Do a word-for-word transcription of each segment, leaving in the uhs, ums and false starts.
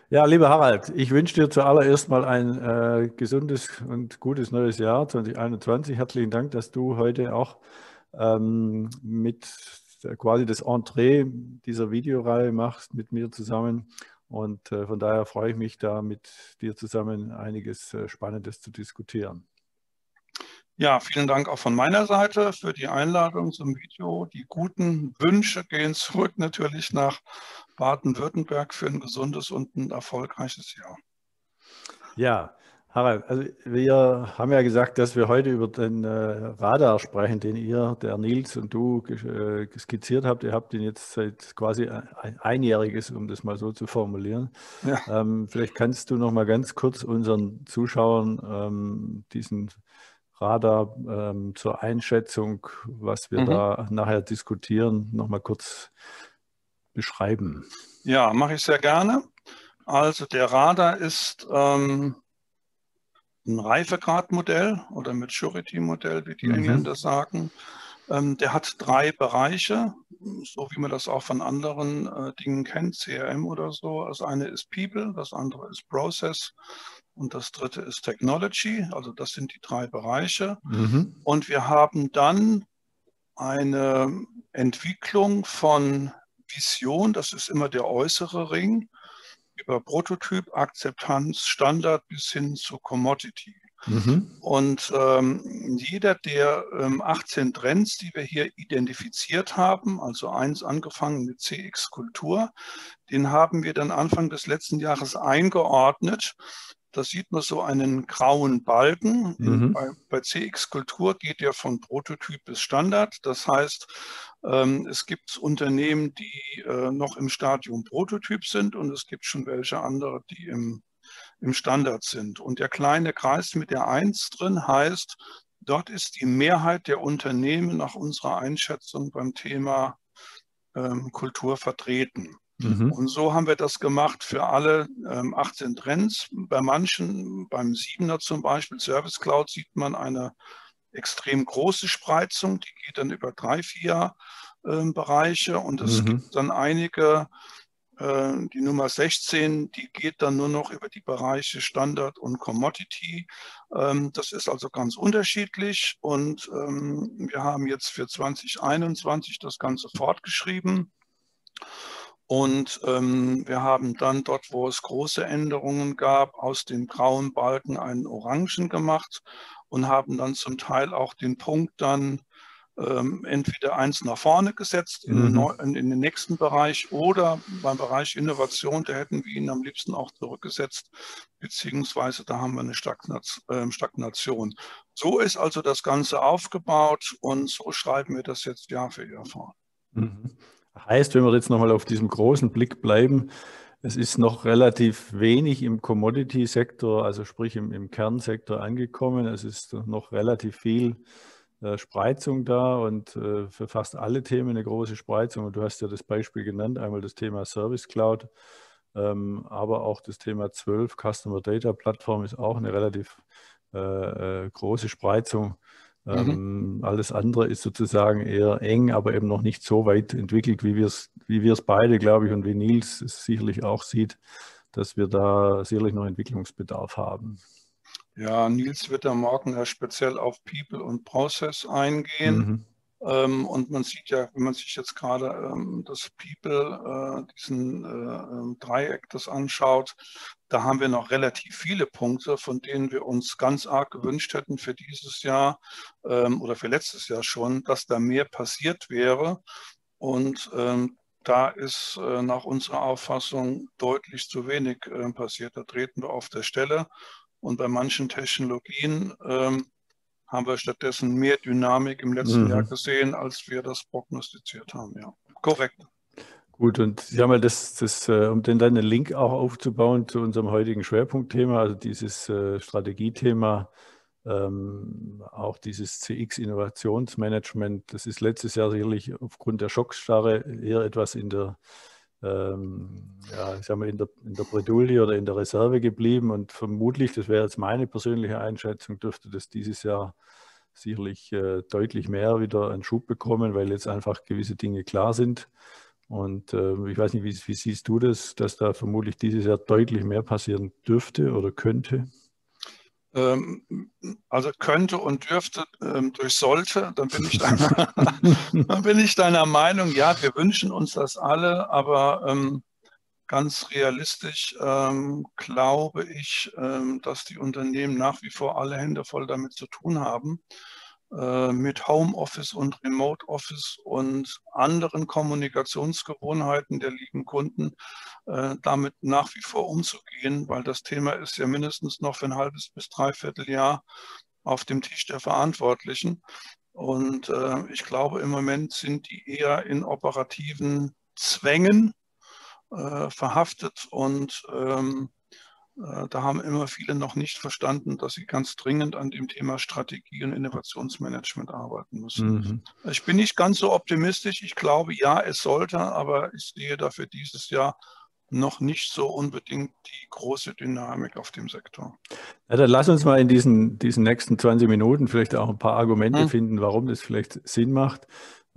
Ja, lieber Harald, ich wünsche dir zuallererst mal ein äh, gesundes und gutes neues Jahr zwanzig einundzwanzig. Herzlichen Dank, dass du heute auch ähm, mit äh, quasi das Entree dieser Videoreihe machst mit mir zusammen. Und äh, von daher freue ich mich da mit dir zusammen einiges äh, Spannendes zu diskutieren. Ja, vielen Dank auch von meiner Seite für die Einladung zum Video. Die guten Wünsche gehen zurück natürlich nach Baden-Württemberg für ein gesundes und ein erfolgreiches Jahr. Ja, Harald, also wir haben ja gesagt, dass wir heute über den äh, Radar sprechen, den ihr, der Nils und du ges- äh, skizziert habt. Ihr habt ihn jetzt seit quasi ein einjähriges, um das mal so zu formulieren. Ja, Ähm, vielleicht kannst du noch mal ganz kurz unseren Zuschauern ähm, diesen Radar ähm, zur Einschätzung, was wir mhm. da nachher diskutieren, noch mal kurz beschreiben. Ja, mache ich sehr gerne. Also der Radar ist ähm, ein Reifegradmodell oder Maturity-Modell, wie die Mhm. Engländer sagen. Ähm, der hat drei Bereiche, so wie man das auch von anderen äh, Dingen kennt, C R M oder so. Das eine ist People, das andere ist Process und das dritte ist Technology. Also das sind die drei Bereiche. Mhm. Und wir haben dann eine Entwicklung von Vision, das ist immer der äußere Ring, über Prototyp, Akzeptanz, Standard bis hin zu Commodity. Mhm. Und ähm, jeder der ähm, achtzehn Trends, die wir hier identifiziert haben, also eins angefangen mit C X-Kultur, den haben wir dann Anfang des letzten Jahres eingeordnet. Da sieht man so einen grauen Balken. In, Mhm. bei, bei C X-Kultur geht der von Prototyp bis Standard. Das heißt, ähm, es gibt Unternehmen, die äh, noch im Stadium Prototyp sind und es gibt schon welche andere, die im im Standard sind. Und der kleine Kreis mit der Eins drin heißt, dort ist die Mehrheit der Unternehmen nach unserer Einschätzung beim Thema ähm, Kultur vertreten. Mhm. Und so haben wir das gemacht für alle ähm, achtzehn Trends. Bei manchen, beim Siebener zum Beispiel, Service Cloud, sieht man eine extrem große Spreizung, die geht dann über drei, vier ähm, Bereiche. Und es gibt Mhm. dann einige, äh, die Nummer sechzehn, die geht dann nur noch über die Bereiche Standard und Commodity. Ähm, das ist also ganz unterschiedlich und ähm, wir haben jetzt für zwanzig einundzwanzig das Ganze fortgeschrieben. Und ähm, wir haben dann dort, wo es große Änderungen gab, aus dem grauen Balken einen orangen gemacht und haben dann zum Teil auch den Punkt dann ähm, entweder eins nach vorne gesetzt in den, Mhm. neu, in den nächsten Bereich oder beim Bereich Innovation, da hätten wir ihn am liebsten auch zurückgesetzt, beziehungsweise da haben wir eine Stagnation. Stagnation. So ist also das Ganze aufgebaut und so schreiben wir das jetzt Jahr für Jahr vor. Mhm. Heißt, wenn wir jetzt nochmal auf diesem großen Blick bleiben, es ist noch relativ wenig im Commodity-Sektor, also sprich im, im Kernsektor angekommen. Es ist noch relativ viel äh, Spreizung da und äh, für fast alle Themen eine große Spreizung. Und du hast ja das Beispiel genannt, einmal das Thema Service Cloud, ähm, aber auch das Thema zwölf Customer Data Plattform ist auch eine relativ äh, äh, große Spreizung. Mhm. Ähm, alles andere ist sozusagen eher eng, aber eben noch nicht so weit entwickelt, wie wir es, wie wir es beide, glaube ich, und wie Nils es sicherlich auch sieht, dass wir da sicherlich noch Entwicklungsbedarf haben. Ja, Nils wird da morgen ja speziell auf People und Process eingehen. Mhm. Ähm, und man sieht ja, wenn man sich jetzt gerade ähm, das People, äh, diesen äh, ähm, Dreieck das anschaut, da haben wir noch relativ viele Punkte, von denen wir uns ganz arg gewünscht hätten für dieses Jahr ähm, oder für letztes Jahr schon, dass da mehr passiert wäre. Und ähm, da ist äh, nach unserer Auffassung deutlich zu wenig äh, passiert. Da treten wir auf der Stelle. Und bei manchen Technologien ähm, haben wir stattdessen mehr Dynamik im letzten Jahr Mhm. gesehen, als wir das prognostiziert haben. Ja, korrekt. Gut, und ja mal das, das, äh, um den dann einen Link auch aufzubauen zu unserem heutigen Schwerpunktthema, also dieses äh, Strategiethema, ähm, auch dieses C X-Innovationsmanagement, das ist letztes Jahr sicherlich aufgrund der Schocksstarre eher etwas in der, ähm, ja, ich sag mal in der, in der Bredouille oder in der Reserve geblieben und vermutlich, das wäre jetzt meine persönliche Einschätzung, dürfte das dieses Jahr sicherlich äh, deutlich mehr wieder einen Schub bekommen, weil jetzt einfach gewisse Dinge klar sind. Und äh, ich weiß nicht, wie, wie siehst du das, dass da vermutlich dieses Jahr deutlich mehr passieren dürfte oder könnte? Also könnte und dürfte ähm, durch sollte, dann bin ich deiner, dann bin ich deiner Meinung, ja, wir wünschen uns das alle, aber ähm, ganz realistisch ähm, glaube ich, ähm, dass die Unternehmen nach wie vor alle Hände voll damit zu tun haben, äh, mit Homeoffice und Remote Office und anderen Kommunikationsgewohnheiten der lieben Kunden, äh, damit nach wie vor umzugehen, weil das Thema ist ja mindestens noch für ein halbes bis dreiviertel Jahr auf dem Tisch der Verantwortlichen. Und äh, ich glaube, im Moment sind die eher in operativen Zwängen äh, verhaftet und ähm, äh, da haben immer viele noch nicht verstanden, dass sie ganz dringend an dem Thema Strategie und Innovationsmanagement arbeiten müssen. Mhm. Ich bin nicht ganz so optimistisch. Ich glaube, ja, es sollte, aber ich sehe dafür dieses Jahr noch nicht so unbedingt die große Dynamik auf dem Sektor. Ja, dann lass uns mal in diesen, diesen nächsten zwanzig Minuten vielleicht auch ein paar Argumente Hm. finden, warum das vielleicht Sinn macht,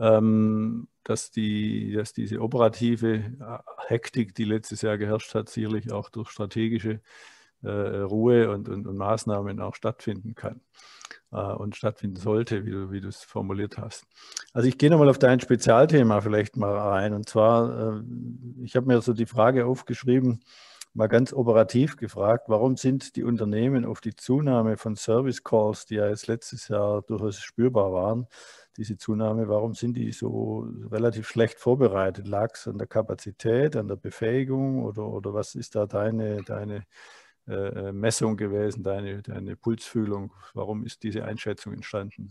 ähm, dass, die, dass diese operative Hektik, die letztes Jahr geherrscht hat, sicherlich auch durch strategische äh, Ruhe und, und, und Maßnahmen auch stattfinden kann äh, und stattfinden sollte, wie du, wie du es formuliert hast. Also ich gehe nochmal auf dein Spezialthema vielleicht mal rein. Und zwar, äh, ich habe mir so die Frage aufgeschrieben, mal ganz operativ gefragt, warum sind die Unternehmen auf die Zunahme von Service Calls, die ja jetzt letztes Jahr durchaus spürbar waren, diese Zunahme, warum sind die so relativ schlecht vorbereitet? Lag es an der Kapazität, an der Befähigung oder, oder was ist da deine, deine äh, Messung gewesen, deine, deine Pulsfühlung? Warum ist diese Einschätzung entstanden?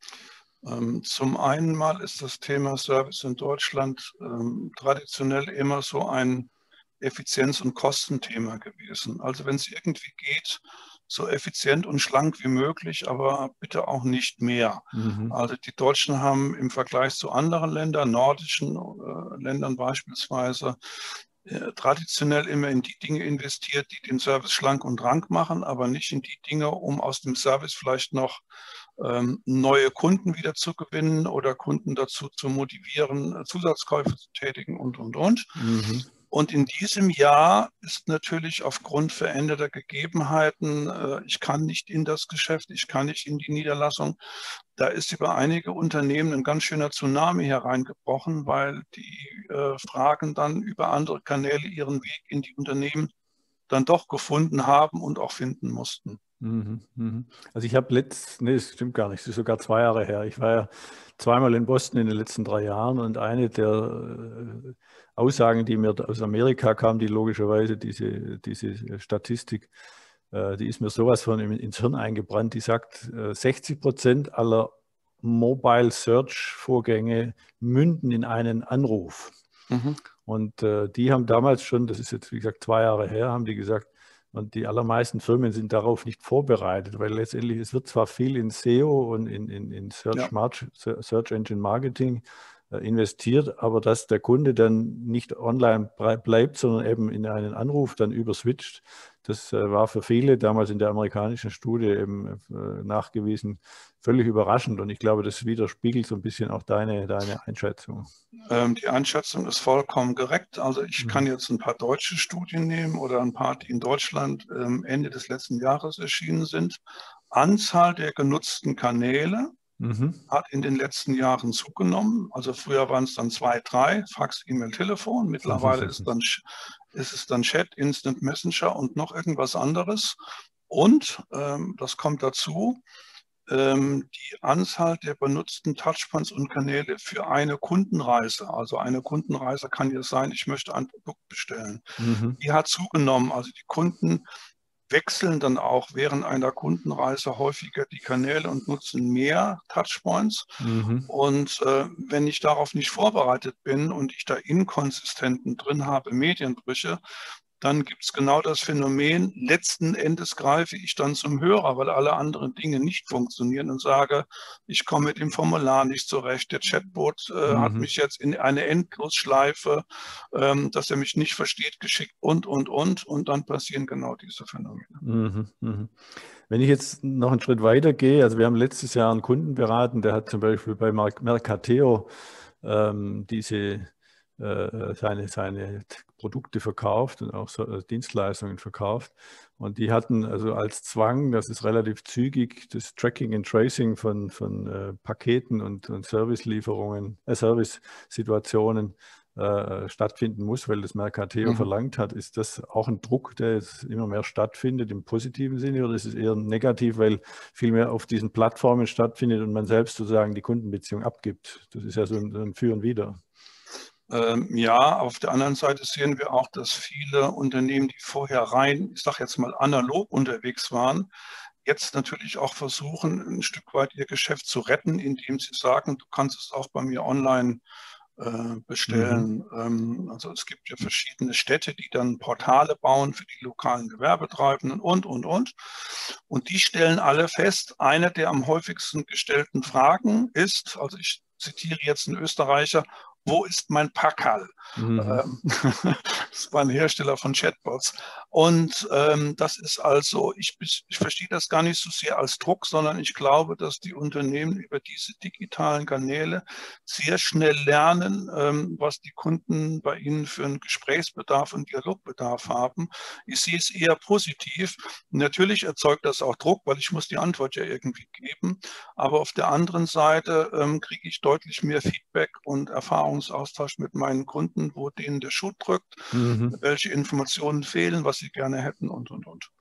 Ähm, zum einen mal ist das Thema Service in Deutschland ähm, traditionell immer so ein Effizienz- und Kostenthema gewesen. Also wenn es irgendwie geht, so effizient und schlank wie möglich, aber bitte auch nicht mehr. Mhm. Also die Deutschen haben im Vergleich zu anderen Ländern, nordischen äh, Ländern beispielsweise, äh, traditionell immer in die Dinge investiert, die den Service schlank und rank machen, aber nicht in die Dinge, um aus dem Service vielleicht noch ähm, neue Kunden wieder zu gewinnen oder Kunden dazu zu motivieren, Zusatzkäufe zu tätigen und, und, und. Mhm. Und in diesem Jahr ist natürlich aufgrund veränderter Gegebenheiten, äh, ich kann nicht in das Geschäft, ich kann nicht in die Niederlassung, da ist über einige Unternehmen ein ganz schöner Tsunami hereingebrochen, weil die äh, Fragen dann über andere Kanäle ihren Weg in die Unternehmen dann doch gefunden haben und auch finden mussten. Mhm, mhm. Also ich habe letzt, nee, das stimmt gar nicht, das ist sogar zwei Jahre her. Ich war ja zweimal in Boston in den letzten drei Jahren und eine der äh, Aussagen, die mir aus Amerika kam, die logischerweise diese, diese Statistik, äh, die ist mir sowas von ins Hirn eingebrannt, die sagt, äh, sechzig Prozent aller Mobile Search Vorgänge münden in einen Anruf. Mhm. Und äh, die haben damals schon, das ist jetzt wie gesagt zwei Jahre her, haben die gesagt, und die allermeisten Firmen sind darauf nicht vorbereitet, weil letztendlich es wird zwar viel in S E O und in, in, in Search, Ja. Search Engine Marketing äh, investiert, aber dass der Kunde dann nicht online bleibt, sondern eben in einen Anruf dann überswitcht, das äh, war für viele damals in der amerikanischen Studie eben äh, nachgewiesen völlig überraschend. Und ich glaube, das widerspiegelt so ein bisschen auch deine, deine Einschätzung. Ähm, die Einschätzung ist vollkommen korrekt. Also ich kann Mhm. jetzt ein paar deutsche Studien nehmen oder ein paar, die in Deutschland ähm, Ende des letzten Jahres erschienen sind. Anzahl der genutzten Kanäle Mhm. hat in den letzten Jahren zugenommen. Also früher waren es dann zwei, drei, Fax, E-Mail, Telefon. Mittlerweile ist, dann, ist es dann Chat, Instant Messenger und noch irgendwas anderes. Und ähm, das kommt dazu, ähm, die Anzahl der benutzten Touchpoints und Kanäle für eine Kundenreise. Also eine Kundenreise kann ja sein, ich möchte ein Produkt bestellen. Mhm. Die hat zugenommen. Also die Kunden wechseln dann auch während einer Kundenreise häufiger die Kanäle und nutzen mehr Touchpoints. Mhm. Und äh, wenn ich darauf nicht vorbereitet bin und ich da Inkonsistenten drin habe, Medienbrüche, dann gibt es genau das Phänomen, letzten Endes greife ich dann zum Hörer, weil alle anderen Dinge nicht funktionieren und sage, ich komme mit dem Formular nicht zurecht, der Chatbot äh, hat Mhm. mich jetzt in eine Endlosschleife, ähm, dass er mich nicht versteht, geschickt und, und, und. Und dann passieren genau diese Phänomene. Mhm. Mhm. Wenn ich jetzt noch einen Schritt weiter gehe, also wir haben letztes Jahr einen Kunden beraten, der hat zum Beispiel bei Mercateo ähm, diese äh, seine, seine Produkte verkauft und auch so, äh, Dienstleistungen verkauft. Und die hatten also als Zwang, das ist relativ zügig, das Tracking and Tracing von, von äh, Paketen und, und Servicelieferungen, äh, Service-Situationen äh, stattfinden muss, weil das Mercateo Mhm. verlangt hat. Ist das auch ein Druck, der jetzt immer mehr stattfindet im positiven Sinne, oder ist es eher negativ, weil viel mehr auf diesen Plattformen stattfindet und man selbst sozusagen die Kundenbeziehung abgibt? Das ist ja so ein, so ein Für und Wider. Ähm, ja, auf der anderen Seite sehen wir auch, dass viele Unternehmen, die vorher rein, ich sage jetzt mal analog unterwegs waren, jetzt natürlich auch versuchen, ein Stück weit ihr Geschäft zu retten, indem sie sagen, du kannst es auch bei mir online äh, bestellen. Mhm. Ähm, also es gibt ja verschiedene Städte, die dann Portale bauen für die lokalen Gewerbetreibenden und, und, und. Und die stellen alle fest, eine der am häufigsten gestellten Fragen ist, also ich zitiere jetzt einen Österreicher, wo ist mein Packerl? Mhm. Ähm, das war ein Hersteller von Chatbots. Und ähm, das ist also, ich, ich verstehe das gar nicht so sehr als Druck, sondern ich glaube, dass die Unternehmen über diese digitalen Kanäle sehr schnell lernen, ähm, was die Kunden bei ihnen für einen Gesprächsbedarf und Dialogbedarf haben. Ich sehe es eher positiv. Natürlich erzeugt das auch Druck, weil ich muss die Antwort ja irgendwie geben. Aber auf der anderen Seite ähm, kriege ich deutlich mehr Feedback und Erfahrungsaustausch mit meinen Kunden, wo denen der Schuh drückt, Mhm. welche Informationen fehlen, was sie gerne hätten und, und, und.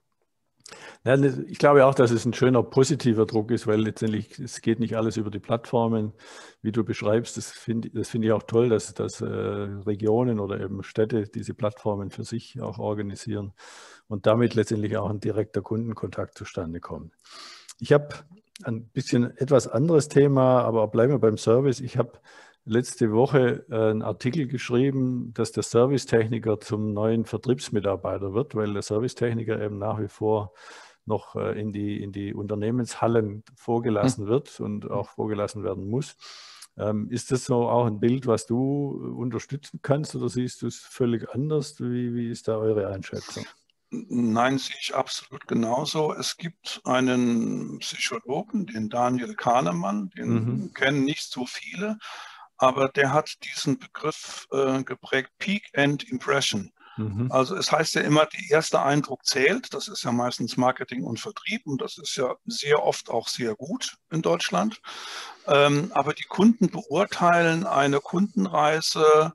Ja, ich glaube auch, dass es ein schöner positiver Druck ist, weil letztendlich es geht nicht alles über die Plattformen, wie du beschreibst. Das finde das finde ich auch toll, dass, dass äh, Regionen oder eben Städte diese Plattformen für sich auch organisieren und damit letztendlich auch ein direkter Kundenkontakt zustande kommt. Ich habe ein bisschen etwas anderes Thema, aber bleiben wir beim Service. Ich habe letzte Woche äh, einen Artikel geschrieben, dass der Servicetechniker zum neuen Vertriebsmitarbeiter wird, weil der Servicetechniker eben nach wie vor noch äh, in die, in die Unternehmenshallen Hm. vorgelassen wird und auch vorgelassen werden muss. Ähm, ist das so auch ein Bild, was du unterstützen kannst, oder siehst du es völlig anders? Wie, wie ist da eure Einschätzung? Nein, sehe ich absolut genauso. Es gibt einen Psychologen, den Daniel Kahnemann, Mhm. den kennen nicht so viele, aber der hat diesen Begriff äh, geprägt, Peak End Impression. Mhm. Also es heißt ja immer, der erste Eindruck zählt. Das ist ja meistens Marketing und Vertrieb und das ist ja sehr oft auch sehr gut in Deutschland. Ähm, aber die Kunden beurteilen eine Kundenreise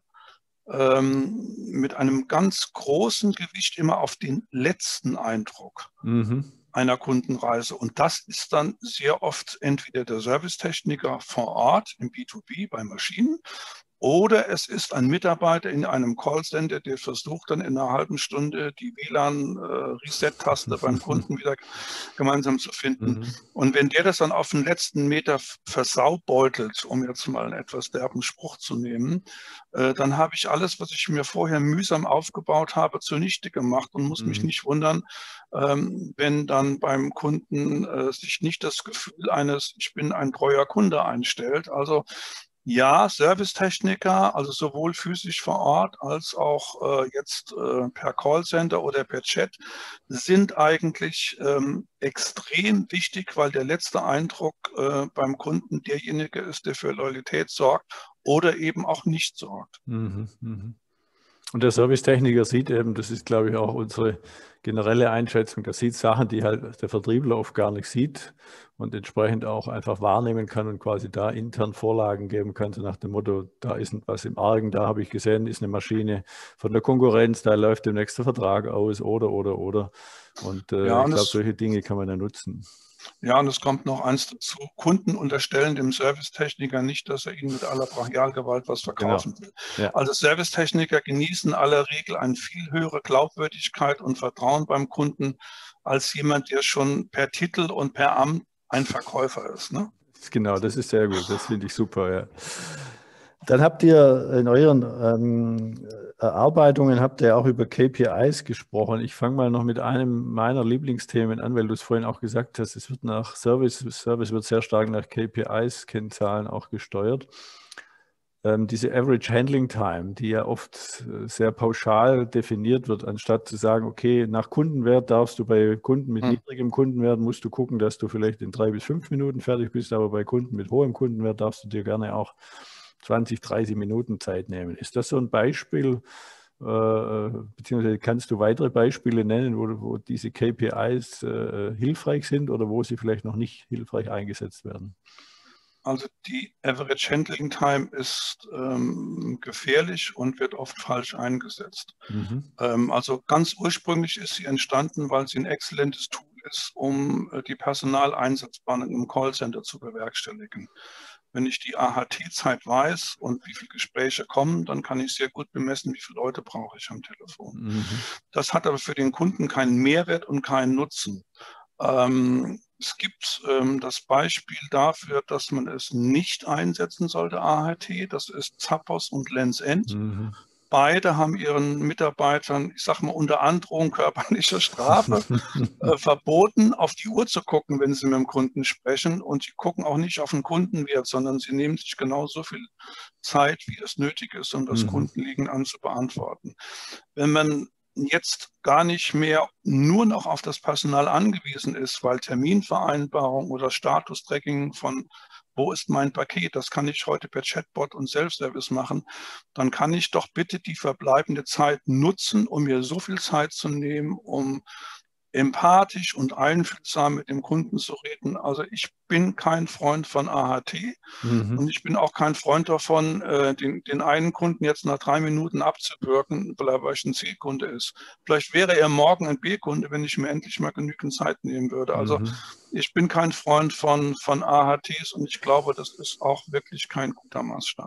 ähm, mit einem ganz großen Gewicht immer auf den letzten Eindruck Mhm. einer Kundenreise. Und das ist dann sehr oft entweder der Servicetechniker vor Ort im B zwei B bei Maschinen oder es ist ein Mitarbeiter in einem Callcenter, der versucht dann in einer halben Stunde die W L A N-Reset-Taste beim Kunden wieder gemeinsam zu finden. Mhm. Und wenn der das dann auf den letzten Meter versaubeutelt, um jetzt mal einen etwas derben Spruch zu nehmen, äh, dann habe ich alles, was ich mir vorher mühsam aufgebaut habe, zunichte gemacht und muss mich Mhm. nicht wundern, ähm, wenn dann beim Kunden äh, sich nicht das Gefühl eines, ich bin ein treuer Kunde einstellt. Also ja, Servicetechniker, also sowohl physisch vor Ort als auch äh, jetzt äh, per Callcenter oder per Chat, sind eigentlich ähm, extrem wichtig, weil der letzte Eindruck äh, beim Kunden derjenige ist, der für Loyalität sorgt oder eben auch nicht sorgt. Mhm. Mhm. Und der Servicetechniker sieht eben, das ist, glaube ich, auch unsere generelle Einschätzung, der sieht Sachen, die halt der Vertriebler oft gar nicht sieht und entsprechend auch einfach wahrnehmen kann und quasi da intern Vorlagen geben kann, so nach dem Motto, da ist was im Argen, da habe ich gesehen, ist eine Maschine von der Konkurrenz, da läuft demnächst der Vertrag aus oder, oder, oder. Und äh, Ja, ich und glaube, es solche Dinge kann man ja nutzen. Ja, und es kommt noch eins dazu. Kunden unterstellen dem Servicetechniker nicht, dass er ihnen mit aller Brachialgewalt was Genau. verkaufen will. Ja. Also Servicetechniker genießen in aller Regel eine viel höhere Glaubwürdigkeit und Vertrauen beim Kunden als jemand, der schon per Titel und per Amt ein Verkäufer ist. Ne? Genau, das ist sehr gut. Das finde ich super, ja. Dann habt ihr in euren ähm, Erarbeitungen habt ihr auch über K P Is gesprochen. Ich fange mal noch mit einem meiner Lieblingsthemen an, weil du es vorhin auch gesagt hast, es wird nach Service, Service wird sehr stark nach K P Is, Kennzahlen auch gesteuert. Ähm, diese Average Handling Time, die ja oft äh, sehr pauschal definiert wird, anstatt zu sagen, okay, nach Kundenwert darfst du bei Kunden mit Hm. niedrigem Kundenwert, musst du gucken, dass du vielleicht in drei bis fünf Minuten fertig bist, aber bei Kunden mit hohem Kundenwert darfst du dir gerne auch zwanzig, dreißig Minuten Zeit nehmen. Ist das so ein Beispiel, äh, beziehungsweise kannst du weitere Beispiele nennen, wo, wo diese K P Is äh, hilfreich sind oder wo sie vielleicht noch nicht hilfreich eingesetzt werden? Also die Average Handling Time ist ähm, gefährlich und wird oft falsch eingesetzt. Mhm. Ähm, also ganz ursprünglich ist sie entstanden, weil sie ein exzellentes Tool ist, um äh, die Personaleinsatzplanung im Callcenter zu bewerkstelligen. Wenn ich die A H T-Zeit weiß und wie viele Gespräche kommen, dann kann ich sehr gut bemessen, wie viele Leute brauche ich am Telefon. Mhm. Das hat aber für den Kunden keinen Mehrwert und keinen Nutzen. Ähm, es gibt ähm, das Beispiel dafür, dass man es nicht einsetzen sollte, A H T. Das ist Zappos und Lenz End. Mhm. Beide haben ihren Mitarbeitern, ich sage mal, unter Androhung körperlicher Strafe äh, verboten, auf die Uhr zu gucken, wenn sie mit dem Kunden sprechen. Und sie gucken auch nicht auf den Kundenwert, sondern sie nehmen sich genauso viel Zeit, wie es nötig ist, um das Mhm. Kundenliegen anzubeantworten. Wenn man jetzt gar nicht mehr nur noch auf das Personal angewiesen ist, weil Terminvereinbarung oder Status-Tracking von wo ist mein Paket, das kann ich heute per Chatbot und Self-Service machen, dann kann ich doch bitte die verbleibende Zeit nutzen, um mir so viel Zeit zu nehmen, um empathisch und einfühlsam mit dem Kunden zu reden. Also ich bin kein Freund von A H T Mhm. und ich bin auch kein Freund davon, äh, den, den einen Kunden jetzt nach drei Minuten abzuwürgen, weil er vielleicht ein C-Kunde ist. Vielleicht wäre er morgen ein B-Kunde, wenn ich mir endlich mal genügend Zeit nehmen würde. Also Mhm. ich bin kein Freund von, von A H Ts und ich glaube, das ist auch wirklich kein guter Maßstab.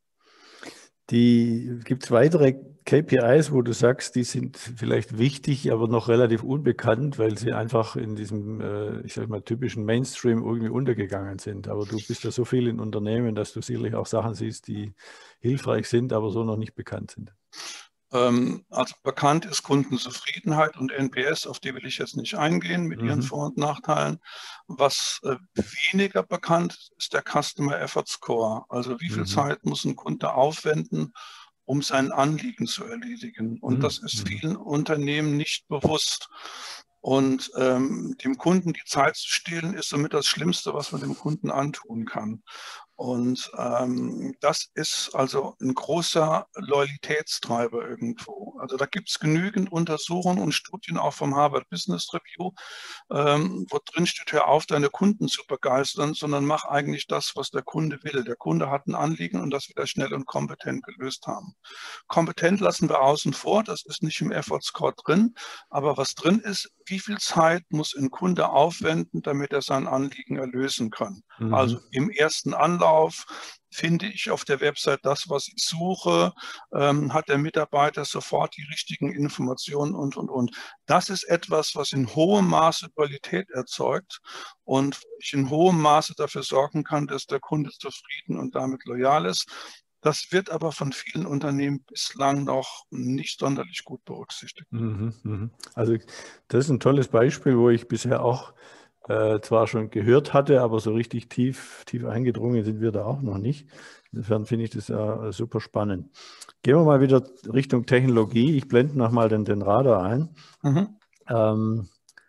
Die gibt es weitere K P Is, wo du sagst, die sind vielleicht wichtig, aber noch relativ unbekannt, weil sie einfach in diesem, äh, ich sag mal, typischen Mainstream irgendwie untergegangen sind. Aber du bist ja so viel in Unternehmen, dass du sicherlich auch Sachen siehst, die hilfreich sind, aber so noch nicht bekannt sind. Ähm, also bekannt ist Kundenzufriedenheit und N P S, auf die will ich jetzt nicht eingehen mit ihren Mhm. Vor- und Nachteilen. Was äh, weniger bekannt ist, ist der Customer Effort Score. Also wie viel Mhm. Zeit muss ein Kunde aufwenden, um sein Anliegen zu erledigen. Und das ist Mhm. vielen Unternehmen nicht bewusst. Und ähm, dem Kunden die Zeit zu stehlen, ist somit das Schlimmste, was man dem Kunden antun kann. Und ähm, das ist also ein großer Loyalitätstreiber irgendwo. Also da gibt es genügend Untersuchungen und Studien auch vom Harvard Business Review, ähm, wo drin steht, hör auf, deine Kunden zu begeistern, sondern mach eigentlich das, was der Kunde will. Der Kunde hat ein Anliegen und das will er schnell und kompetent gelöst haben. Kompetent lassen wir außen vor, das ist nicht im Effort Score drin, aber was drin ist, wie viel Zeit muss ein Kunde aufwenden, damit er sein Anliegen erlösen kann. Mhm. Also im ersten Anlauf finde ich auf der Website das, was ich suche, ähm, hat der Mitarbeiter sofort die richtigen Informationen und, und, und. Das ist etwas, was in hohem Maße Qualität erzeugt und ich in hohem Maße dafür sorgen kann, dass der Kunde zufrieden und damit loyal ist. Das wird aber von vielen Unternehmen bislang noch nicht sonderlich gut berücksichtigt. Mhm. Mhm. Also das ist ein tolles Beispiel, wo ich bisher auch äh, zwar schon gehört hatte, aber so richtig tief, tief eingedrungen sind wir da auch noch nicht. Insofern finde ich das äh, super spannend. Gehen wir mal wieder Richtung Technologie. Ich blende nochmal den, den Radar ein. Mhm. Ähm,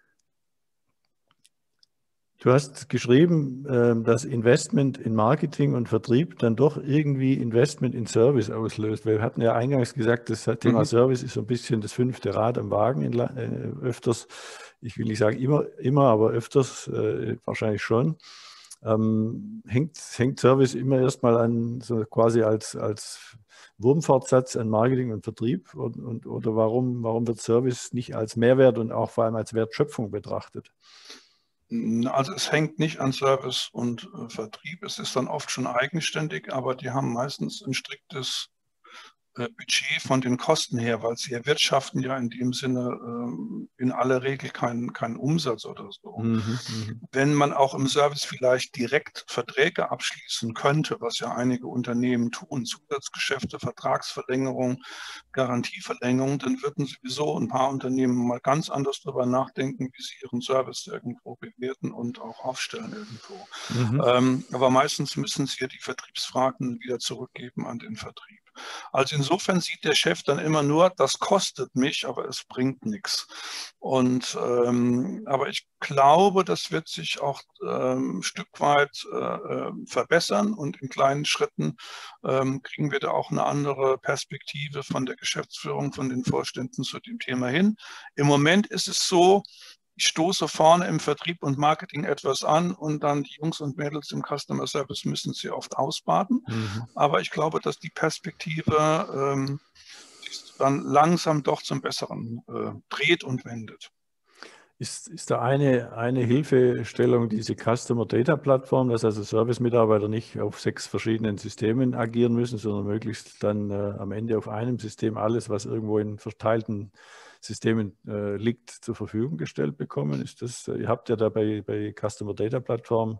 Du hast geschrieben, äh, dass Investment in Marketing und Vertrieb dann doch irgendwie Investment in Service auslöst. Wir hatten ja eingangs gesagt, das Thema Mhm. Service ist so ein bisschen das fünfte Rad am Wagen in, äh, öfters. Ich will nicht sagen immer, immer, aber öfters äh, wahrscheinlich schon. Ähm, hängt, hängt Service immer erstmal an, so quasi als, als Wurmfortsatz an Marketing und Vertrieb? Und, und, oder warum, warum wird Service nicht als Mehrwert und auch vor allem als Wertschöpfung betrachtet? Also es hängt nicht an Service und äh, Vertrieb. Es ist dann oft schon eigenständig, aber die haben meistens ein striktes äh, Budget von den Kosten her, weil sie erwirtschaften ja in dem Sinne ähm, in aller Regel keinen keinen Umsatz oder so. Mhm, mhm. Wenn man auch im Service vielleicht direkt Verträge abschließen könnte, was ja einige Unternehmen tun, Zusatzgeschäfte, Vertragsverlängerung, Garantieverlängerung, dann würden sowieso ein paar Unternehmen mal ganz anders darüber nachdenken, wie sie ihren Service irgendwo bewerten und auch aufstellen irgendwo. Mhm. Ähm, aber meistens müssen sie ja die Vertriebsfragen wieder zurückgeben an den Vertrieb. Also insofern sieht der Chef dann immer nur, das kostet mich, aber es bringt nichts. Und ähm, aber ich glaube, das wird sich auch ähm, ein Stück weit äh, verbessern und in kleinen Schritten ähm, kriegen wir da auch eine andere Perspektive von der Geschäftsführung, von den Vorständen zu dem Thema hin. Im Moment ist es so, ich stoße vorne im Vertrieb und Marketing etwas an und dann die Jungs und Mädels im Customer Service müssen sie oft ausbaden. Mhm. Aber ich glaube, dass die Perspektive ähm, sich dann langsam doch zum Besseren äh, dreht und wendet. Ist, ist da eine, eine Hilfestellung diese Customer Data Plattform, dass also Service-Mitarbeiter nicht auf sechs verschiedenen Systemen agieren müssen, sondern möglichst dann äh, am Ende auf einem System alles, was irgendwo in verteilten Systemen äh, liegt, zur Verfügung gestellt bekommen? Ist das, ihr habt ja da bei, bei Customer Data Plattform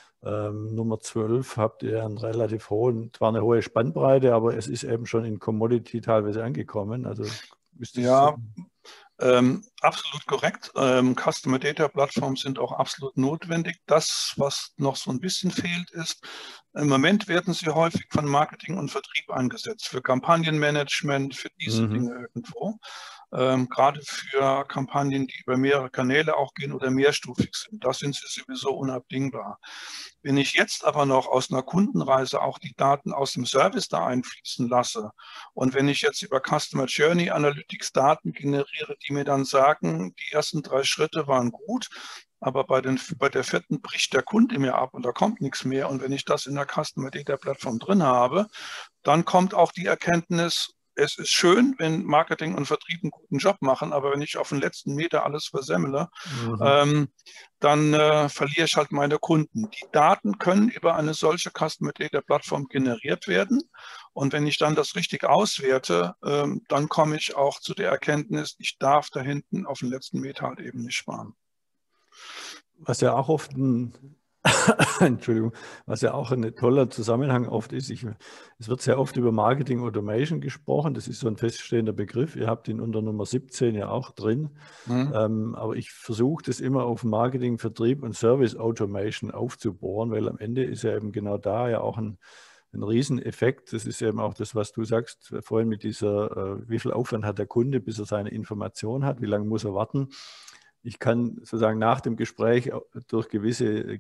ähm, Nummer zwölf, habt ihr einen relativ hohen, zwar eine hohe Spannbreite, aber es ist eben schon in Commodity teilweise angekommen. Also ist das so? Ja, Ähm, absolut korrekt. Ähm, Customer Data Plattformen sind auch absolut notwendig. Das, was noch so ein bisschen fehlt, ist, im Moment werden sie häufig von Marketing und Vertrieb eingesetzt, für Kampagnenmanagement, für diese Mhm. Dinge irgendwo. Ähm, gerade für Kampagnen, die über mehrere Kanäle auch gehen oder mehrstufig sind. Da sind sie sowieso unabdingbar. Wenn ich jetzt aber noch aus einer Kundenreise auch die Daten aus dem Service da einfließen lasse und wenn ich jetzt über Customer Journey Analytics Daten generiere, die mir dann sagen, die ersten drei Schritte waren gut, aber bei, den, bei der vierten bricht der Kunde mir ab und da kommt nichts mehr. Und wenn ich das in der Customer Data Plattform drin habe, dann kommt auch die Erkenntnis, es ist schön, wenn Marketing und Vertrieb einen guten Job machen, aber wenn ich auf den letzten Meter alles versemmele, Mhm. ähm, dann äh, verliere ich halt meine Kunden. Die Daten können über eine solche Customer Data Plattform generiert werden. Und wenn ich dann das richtig auswerte, ähm, dann komme ich auch zu der Erkenntnis, ich darf da hinten auf den letzten Meter halt eben nicht sparen. Was ja auch oft ein, Entschuldigung, was ja auch ein toller Zusammenhang oft ist, ich, es wird sehr oft über Marketing Automation gesprochen, das ist so ein feststehender Begriff, ihr habt ihn unter Nummer siebzehn ja auch drin, Hm. ähm, aber ich versuche das immer auf Marketing, Vertrieb und Service Automation aufzubohren, weil am Ende ist ja eben genau da ja auch ein, ein Rieseneffekt, das ist eben auch das, was du sagst, vorhin mit dieser, äh, wie viel Aufwand hat der Kunde, bis er seine Information hat, wie lange muss er warten. Ich kann sozusagen nach dem Gespräch durch gewisse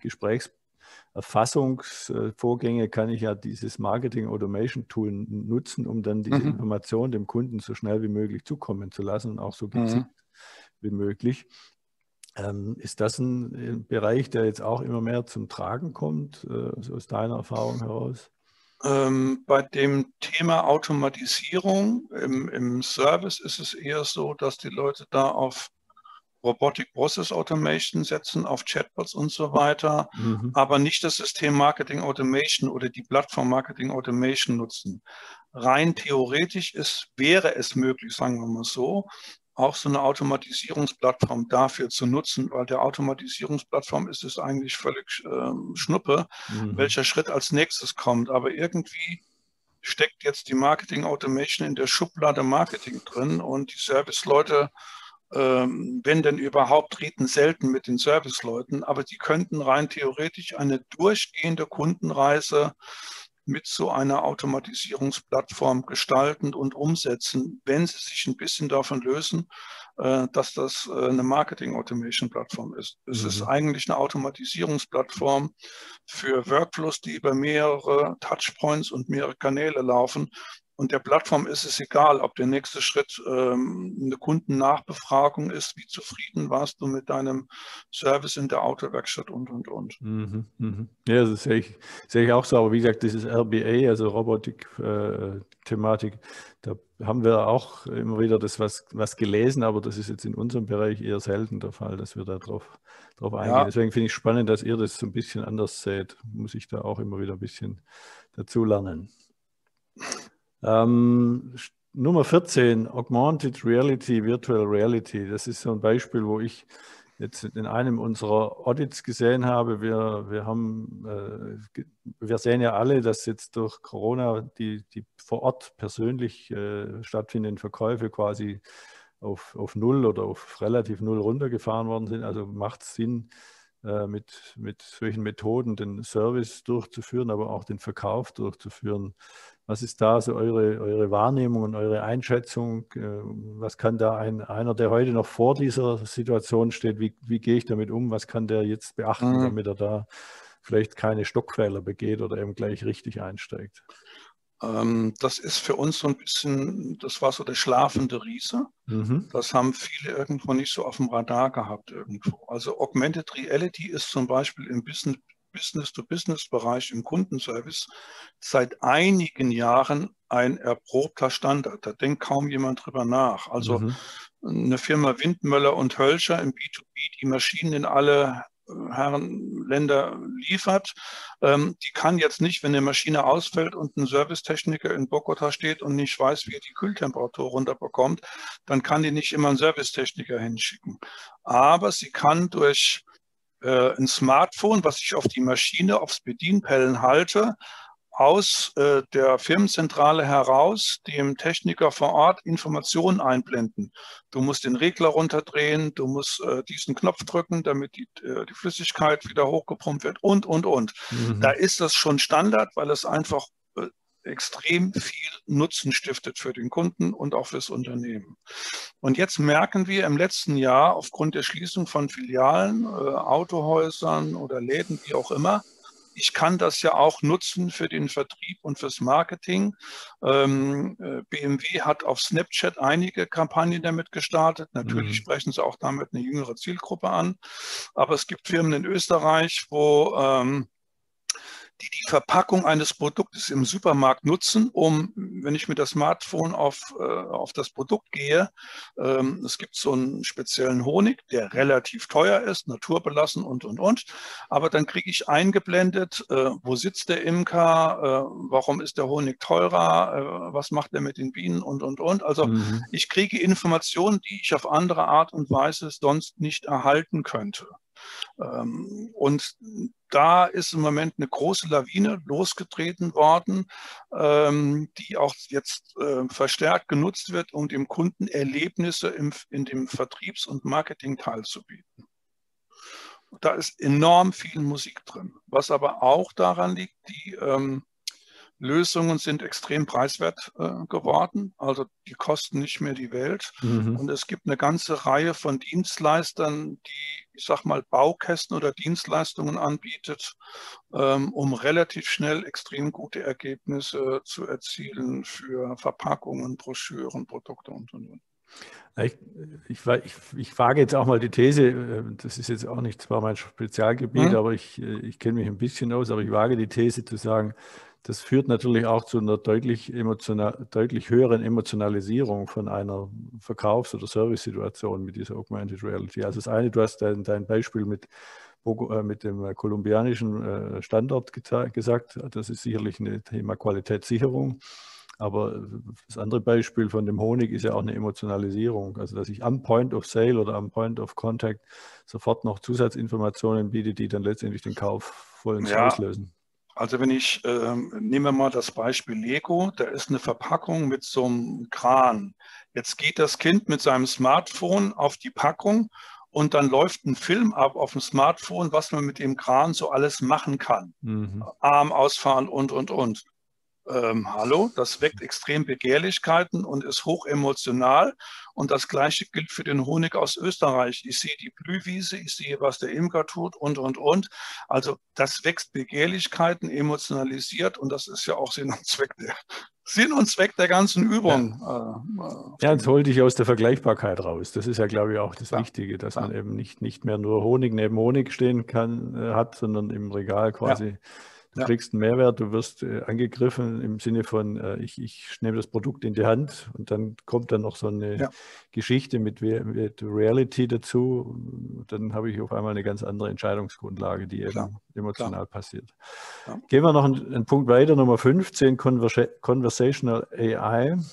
Gesprächserfassungsvorgänge kann ich ja dieses Marketing Automation Tool nutzen, um dann diese Mhm. Information dem Kunden so schnell wie möglich zukommen zu lassen und auch so gezielt Mhm. wie möglich. Ähm, ist das ein Bereich, der jetzt auch immer mehr zum Tragen kommt, äh, aus deiner Erfahrung heraus? Ähm, bei dem Thema Automatisierung im, im Service ist es eher so, dass die Leute da auf Robotic Process Automation setzen, auf Chatbots und so weiter, Mhm. aber nicht das System Marketing Automation oder die Plattform Marketing Automation nutzen. Rein theoretisch ist, wäre es möglich, sagen wir mal so, auch so eine Automatisierungsplattform dafür zu nutzen, weil der Automatisierungsplattform ist es eigentlich völlig ähm, Schnuppe, Mhm. welcher Schritt als nächstes kommt. Aber irgendwie steckt jetzt die Marketing Automation in der Schublade Marketing drin und die Serviceleute, ähm, wenn denn überhaupt, reden selten mit den Serviceleuten, aber die könnten rein theoretisch eine durchgehende Kundenreise mit so einer Automatisierungsplattform gestalten und umsetzen, wenn sie sich ein bisschen davon lösen, äh, dass das äh, eine Marketing-Automation-Plattform ist. Es ist Mhm. eigentlich eine Automatisierungsplattform für Workflows, die über mehrere Touchpoints und mehrere Kanäle laufen. Und der Plattform ist es egal, ob der nächste Schritt ähm, eine Kundennachbefragung ist, wie zufrieden warst du mit deinem Service in der Autowerkstatt und, und, und. Mhm, mhm. Ja, das sehe ich, sehe ich auch so. Aber wie gesagt, dieses R B A, also Robotik-Thematik, da haben wir auch immer wieder das was, was gelesen, aber das ist jetzt in unserem Bereich eher selten der Fall, dass wir da drauf, drauf eingehen. Ja, Deswegen finde ich es spannend, dass ihr das so ein bisschen anders seht. Muss ich da auch immer wieder ein bisschen dazu lernen. Ähm, Nummer vierzehn, Augmented Reality, Virtual Reality. Das ist so ein Beispiel, wo ich jetzt in einem unserer Audits gesehen habe. Wir, wir haben, äh, wir sehen ja alle, dass jetzt durch Corona die, die vor Ort persönlich äh, stattfindenden Verkäufe quasi auf, auf Null oder auf relativ Null runtergefahren worden sind. Also macht es Sinn, äh, mit, mit solchen Methoden den Service durchzuführen, aber auch den Verkauf durchzuführen Was ist da so eure, eure Wahrnehmung und eure Einschätzung? Was kann da ein, einer, der heute noch vor dieser Situation steht, wie, wie gehe ich damit um? Was kann der jetzt beachten, Mhm. damit er da vielleicht keine Stockfehler begeht oder eben gleich richtig einsteigt? Ähm, das ist für uns so ein bisschen, das war so der schlafende Riese. Mhm. Das haben viele irgendwo nicht so auf dem Radar gehabt irgendwo. Also Augmented Reality ist zum Beispiel im Business Business-to-Business-Bereich im Kundenservice seit einigen Jahren ein erprobter Standard. Da denkt kaum jemand drüber nach. Also Mhm. eine Firma Windmöller und Hölscher im B zwei B, die Maschinen in alle Herrenländer liefert, ähm, die kann jetzt nicht, wenn eine Maschine ausfällt und ein Servicetechniker in Bogota steht und nicht weiß, wie er die Kühltemperatur runterbekommt, dann kann die nicht immer einen Servicetechniker hinschicken. Aber sie kann durch ein Smartphone, was ich auf die Maschine, aufs Bedienpellen halte, aus äh, der Firmenzentrale heraus dem Techniker vor Ort Informationen einblenden. Du musst den Regler runterdrehen, du musst äh, diesen Knopf drücken, damit die, äh, die Flüssigkeit wieder hochgepumpt wird und, und, und. Mhm. Da ist das schon Standard, weil es einfach äh, extrem viel Nutzen stiftet für den Kunden und auch fürs Unternehmen. Und jetzt merken wir im letzten Jahr aufgrund der Schließung von Filialen, äh, Autohäusern oder Läden, wie auch immer, ich kann das ja auch nutzen für den Vertrieb und fürs Marketing. Ähm, B M W hat auf Snapchat einige Kampagnen damit gestartet. Natürlich Mhm. sprechen sie auch damit eine jüngere Zielgruppe an. Aber es gibt Firmen in Österreich, wo ähm, die die Verpackung eines Produktes im Supermarkt nutzen, um, wenn ich mit das Smartphone auf, äh, auf das Produkt gehe, ähm, es gibt so einen speziellen Honig, der relativ teuer ist, naturbelassen und, und, und. Aber dann kriege ich eingeblendet, äh, wo sitzt der Imker, äh, warum ist der Honig teurer, äh, was macht er mit den Bienen und, und, und. Also Mhm. ich kriege Informationen, die ich auf andere Art und Weise sonst nicht erhalten könnte. Ähm, und da ist im Moment eine große Lawine losgetreten worden, ähm, die auch jetzt äh, verstärkt genutzt wird, um dem Kunden Erlebnisse im, in dem Vertriebs- und Marketingteil zu bieten. Da ist enorm viel Musik drin, was aber auch daran liegt, die ähm, Lösungen sind extrem preiswert äh, geworden, also die kosten nicht mehr die Welt. Mhm. Und es gibt eine ganze Reihe von Dienstleistern, die, ich sag mal, Baukästen oder Dienstleistungen anbietet, ähm, um relativ schnell extrem gute Ergebnisse zu erzielen für Verpackungen, Broschüren, Produkte und, und, und. Ich, ich, ich, ich wage jetzt auch mal die These, das ist jetzt auch nicht zwar mein Spezialgebiet, Hm? aber ich, ich kenne mich ein bisschen aus, aber ich wage die These zu sagen, das führt natürlich auch zu einer deutlich, emotional, deutlich höheren Emotionalisierung von einer Verkaufs- oder Service-Situation mit dieser Augmented Reality. Also das eine, du hast dein, dein Beispiel mit, mit dem kolumbianischen Standort gesagt, das ist sicherlich ein Thema Qualitätssicherung. Aber das andere Beispiel von dem Honig ist ja auch eine Emotionalisierung. Also dass ich am Point of Sale oder am Point of Contact sofort noch Zusatzinformationen biete, die dann letztendlich den Kauf vollends Ja, auslösen. also wenn ich, äh, nehmen wir mal das Beispiel Lego, da ist eine Verpackung mit so einem Kran. Jetzt geht das Kind mit seinem Smartphone auf die Packung und dann läuft ein Film ab auf dem Smartphone, was man mit dem Kran so alles machen kann. Mhm. Arm ausfahren und, und, und. Ähm, hallo, das weckt extrem Begehrlichkeiten und ist hoch emotional. Und das Gleiche gilt für den Honig aus Österreich. Ich sehe die Blühwiese, ich sehe, was der Imker tut und, und, und. Also das wächst Begehrlichkeiten, emotionalisiert und das ist ja auch Sinn und Zweck der, Sinn und Zweck der ganzen Übung. Ja. Äh, Ja, jetzt holt dich aus der Vergleichbarkeit raus. Das ist ja, glaube ich, auch das klar, Wichtige, dass klar. man eben nicht, nicht mehr nur Honig neben Honig stehen kann, äh, hat, sondern im Regal Ja, quasi, du ja, kriegst einen Mehrwert, du wirst äh, angegriffen im Sinne von, äh, ich, ich nehme das Produkt in die Hand und dann kommt dann noch so eine ja, Geschichte mit, mit Reality dazu. Dann habe ich auf einmal eine ganz andere Entscheidungsgrundlage, die klar, eben klar. emotional passiert. Ja. Gehen wir noch einen, einen Punkt weiter, Nummer fünfzehn, Conversa Conversational A I.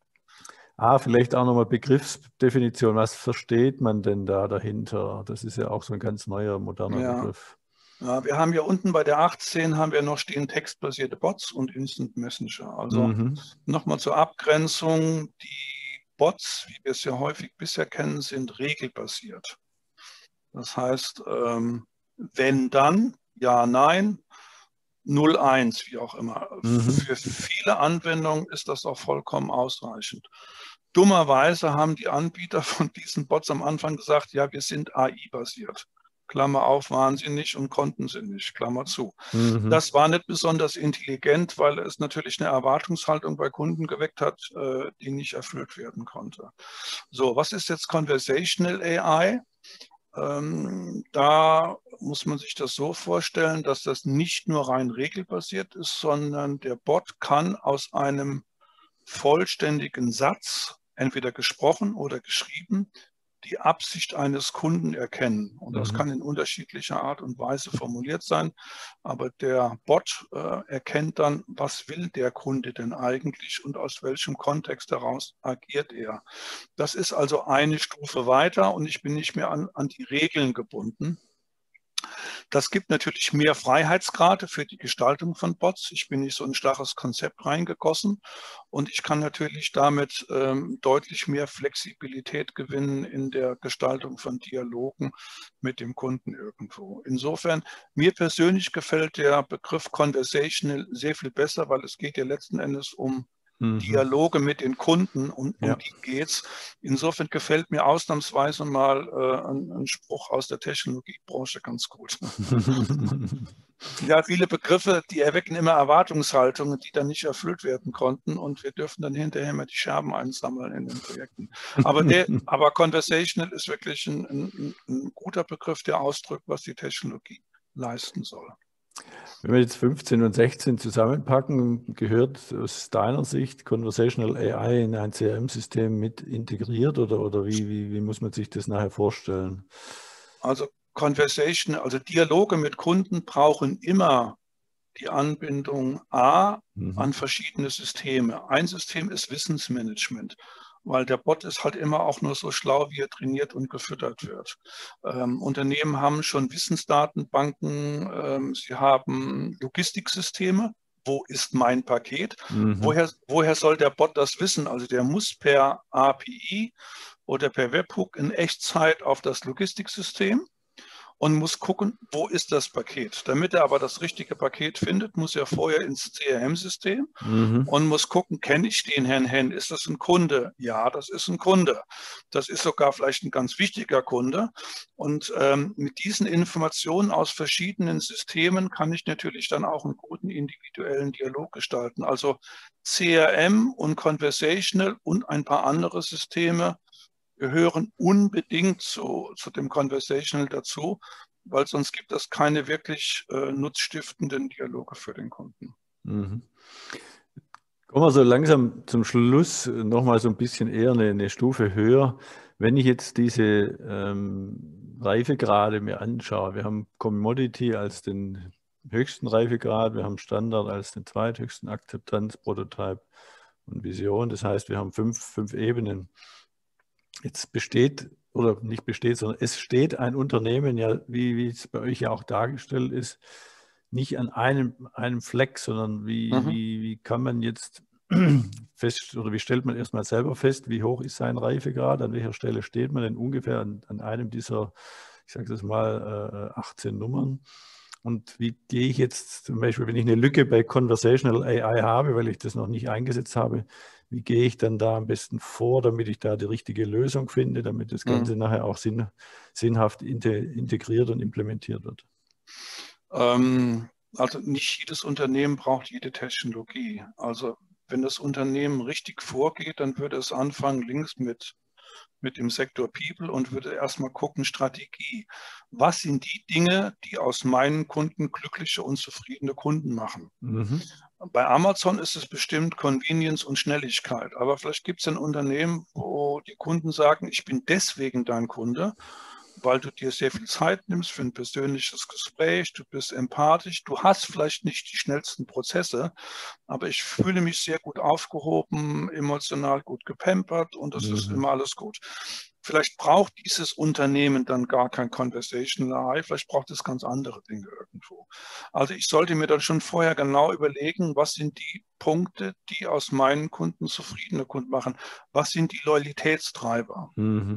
Ah, vielleicht auch nochmal Begriffsdefinition. Was versteht man denn da dahinter? Das ist ja auch so ein ganz neuer, moderner Ja. Begriff. Ja, wir haben ja unten bei der achtzehn haben wir noch stehen textbasierte Bots und Instant Messenger. Also Mhm. nochmal zur Abgrenzung, die Bots, wie wir es ja häufig bisher kennen, sind regelbasiert. Das heißt, ähm, wenn dann, ja, nein, null eins, wie auch immer. Mhm. Für viele Anwendungen ist das auch vollkommen ausreichend. Dummerweise haben die Anbieter von diesen Bots am Anfang gesagt, ja, wir sind A I-basiert. Klammer auf, waren sie nicht und konnten sie nicht, Klammer zu. Mhm. Das war nicht besonders intelligent, weil es natürlich eine Erwartungshaltung bei Kunden geweckt hat, äh, die nicht erfüllt werden konnte. So, was ist jetzt Conversational A I? Ähm, da muss man sich das so vorstellen, dass das nicht nur rein regelbasiert ist, sondern der Bot kann aus einem vollständigen Satz, entweder gesprochen oder geschrieben, die Absicht eines Kunden erkennen. Und das Mhm. kann in unterschiedlicher Art und Weise formuliert sein. Aber der Bot äh, erkennt dann, was will der Kunde denn eigentlich und aus welchem Kontext heraus agiert er. Das ist also eine Stufe weiter und ich bin nicht mehr an, an die Regeln gebunden. Das gibt natürlich mehr Freiheitsgrade für die Gestaltung von Bots. Ich bin nicht so ein starres Konzept reingegossen und ich kann natürlich damit ähm, deutlich mehr Flexibilität gewinnen in der Gestaltung von Dialogen mit dem Kunden irgendwo. Insofern, mir persönlich gefällt der Begriff Conversational sehr viel besser, weil es geht ja letzten Endes um Mhm. Dialoge mit den Kunden, um, um Ja. die geht's. Insofern gefällt mir ausnahmsweise mal äh, ein, ein Spruch aus der Technologiebranche ganz gut. Ja, viele Begriffe, die erwecken immer Erwartungshaltungen, die dann nicht erfüllt werden konnten und wir dürfen dann hinterher mal die Scherben einsammeln in den Projekten. Aber, der, aber Conversational ist wirklich ein, ein, ein guter Begriff, der ausdrückt, was die Technologie leisten soll. Wenn wir jetzt fünfzehn und sechzehn zusammenpacken, gehört aus deiner Sicht Conversational A I in ein C R M-System mit integriert oder, oder wie, wie, wie muss man sich das nachher vorstellen? Also Conversation, also Dialoge mit Kunden brauchen immer die Anbindung A Mhm. an verschiedene Systeme. Ein System ist Wissensmanagement, weil der Bot ist halt immer auch nur so schlau, wie er trainiert und gefüttert wird. Ähm, Unternehmen haben schon Wissensdatenbanken, ähm, sie haben Logistiksysteme. Wo ist mein Paket? Mhm. Woher, woher soll der Bot das wissen? Also der muss per A P I oder per Webhook in Echtzeit auf das Logistiksystem und muss gucken, wo ist das Paket. Damit er aber das richtige Paket findet, muss er vorher ins C R M-System Mhm. und muss gucken, kenne ich den Herrn Henn? Ist das ein Kunde? Ja, das ist ein Kunde. Das ist sogar vielleicht ein ganz wichtiger Kunde. Und ähm, mit diesen Informationen aus verschiedenen Systemen kann ich natürlich dann auch einen guten individuellen Dialog gestalten. Also C R M und Conversational und ein paar andere Systeme gehören unbedingt zu, zu dem Conversational dazu, weil sonst gibt es keine wirklich äh, nutzstiftenden Dialoge für den Kunden. Mhm. Kommen wir so langsam zum Schluss nochmal so ein bisschen eher eine, eine Stufe höher. Wenn ich jetzt diese ähm, Reifegrade mir anschaue, wir haben Commodity als den höchsten Reifegrad, wir haben Standard als den zweithöchsten, Akzeptanz, Prototype und Vision. Das heißt, wir haben fünf, fünf Ebenen. Jetzt besteht, oder nicht besteht, sondern es steht ein Unternehmen ja, wie, wie es bei euch ja auch dargestellt ist, nicht an einem, einem Fleck, sondern wie, Mhm. wie, wie kann man jetzt fest, oder wie stellt man erstmal selber fest, wie hoch ist sein Reifegrad, an welcher Stelle steht man denn ungefähr an, an einem dieser, ich sage das mal, äh, achtzehn Nummern. Und wie gehe ich jetzt zum Beispiel, wenn ich eine Lücke bei Conversational A I habe, weil ich das noch nicht eingesetzt habe, wie gehe ich dann da am besten vor, damit ich da die richtige Lösung finde, damit das Ganze Mhm. nachher auch sinn, sinnhaft integriert und implementiert wird? Ähm, also nicht jedes Unternehmen braucht jede Technologie. Also wenn das Unternehmen richtig vorgeht, dann würde es anfangen links mit, mit dem Sektor People und würde erstmal gucken, Strategie. Was sind die Dinge, die aus meinen Kunden glückliche und zufriedene Kunden machen? Mhm. Bei Amazon ist es bestimmt Convenience und Schnelligkeit. Aber vielleicht gibt es ein Unternehmen, wo die Kunden sagen, ich bin deswegen dein Kunde, weil du dir sehr viel Zeit nimmst für ein persönliches Gespräch, du bist empathisch, du hast vielleicht nicht die schnellsten Prozesse, aber ich fühle mich sehr gut aufgehoben, emotional gut gepampert und das ist Mhm. immer alles gut. Vielleicht braucht dieses Unternehmen dann gar kein Conversational A I, vielleicht braucht es ganz andere Dinge irgendwo. Also ich sollte mir dann schon vorher genau überlegen, was sind die Punkte, die aus meinen Kunden zufriedene Kunden machen? Was sind die Loyalitätstreiber? Mhm.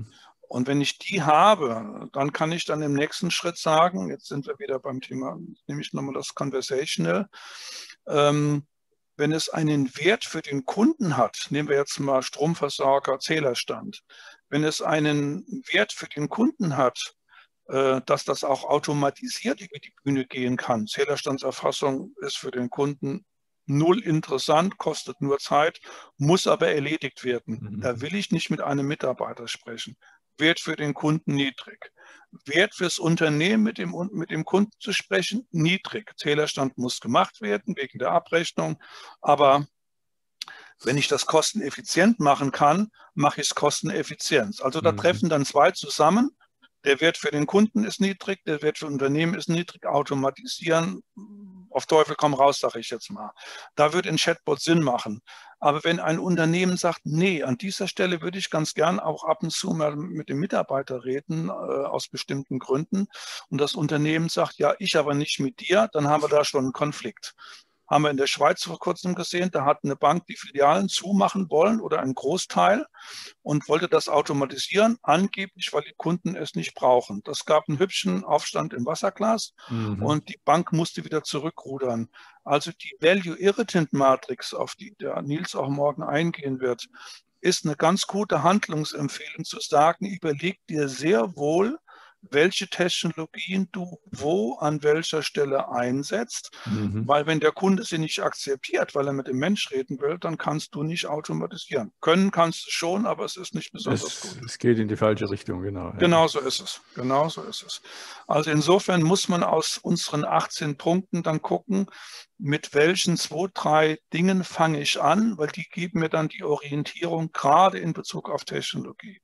Und wenn ich die habe, dann kann ich dann im nächsten Schritt sagen, jetzt sind wir wieder beim Thema, nehme ich nochmal das Conversational, ähm, wenn es einen Wert für den Kunden hat, nehmen wir jetzt mal Stromversorger, Zählerstand, wenn es einen Wert für den Kunden hat, äh, dass das auch automatisiert über die Bühne gehen kann. Zählerstandserfassung ist für den Kunden null interessant, kostet nur Zeit, muss aber erledigt werden. Mhm. Da will ich nicht mit einem Mitarbeiter sprechen. Wert für den Kunden niedrig. Wert fürs Unternehmen mit dem, mit dem Kunden zu sprechen, niedrig. Zählerstand muss gemacht werden wegen der Abrechnung, aber wenn ich das kosteneffizient machen kann, mache ich es kosteneffizient. Also da Mhm. treffen dann zwei zusammen. Der Wert für den Kunden ist niedrig, der Wert für Unternehmen ist niedrig. Automatisieren, auf Teufel komm raus, sage ich jetzt mal. Da wird ein Chatbot Sinn machen. Aber wenn ein Unternehmen sagt, nee, an dieser Stelle würde ich ganz gern auch ab und zu mal mit dem Mitarbeiter reden, äh, aus bestimmten Gründen, und das Unternehmen sagt, ja, ich aber nicht mit dir, dann haben wir da schon einen Konflikt. Haben wir in der Schweiz vor kurzem gesehen, da hat eine Bank die Filialen zumachen wollen oder einen Großteil und wollte das automatisieren, angeblich, weil die Kunden es nicht brauchen. Das gab einen hübschen Aufstand im Wasserglas Mhm. und die Bank musste wieder zurückrudern. Also die Value-Irritant-Matrix, auf die der Nils auch morgen eingehen wird, ist eine ganz gute Handlungsempfehlung zu sagen, überleg dir sehr wohl, welche Technologien du wo an welcher Stelle einsetzt, Mhm. weil wenn der Kunde sie nicht akzeptiert, weil er mit dem Mensch reden will, dann kannst du nicht automatisieren. Können kannst du schon, aber es ist nicht besonders Es, gut. es geht in die falsche Richtung, genau. Ja. Genau so ist es. Genau so ist es. Also insofern muss man aus unseren achtzehn Punkten dann gucken, mit welchen zwei, drei Dingen fange ich an, weil die geben mir dann die Orientierung, gerade in Bezug auf Technologie.